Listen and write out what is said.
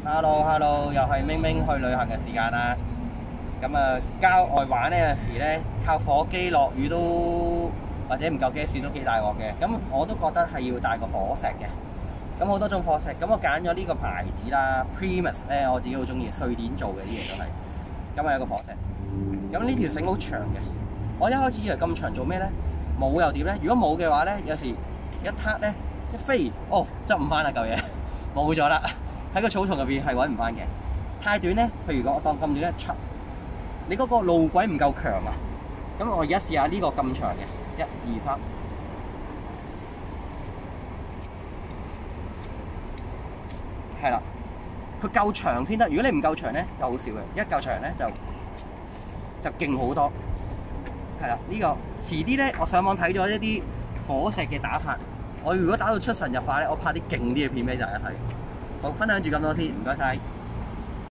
Hello，又係明明去旅行嘅時間啦。咁啊，郊外玩呢，有陣時咧，靠火機落雨都或者唔夠 gas 都幾大鑊嘅。咁我都覺得係要帶個火石嘅。咁好多種火石，咁我揀咗呢個牌子啦 ，Primus 咧，我自己好中意，瑞典做嘅啲嘢都係。咁啊有個火石，咁呢條繩好長嘅。我一開始以為咁長做咩咧？冇又點咧？如果冇嘅話咧，有時一撻咧一飛，哦執唔翻啦嚿嘢，冇咗啦。喺個草叢入邊係揾唔翻嘅。太短咧，譬如講我當咁短咧，你嗰個路軌唔夠強啊。咁我而家試下呢個咁長嘅，1、2、3。係啦，佢夠長先得。如果你唔夠長咧，就好少嘅。一夠長咧就勁好多。係啦，呢個遲啲咧，我上網睇咗一啲火石嘅打法。我如果打到出神入化咧，我拍啲勁啲嘅片俾大家睇。好，分享住咁多先，唔該晒。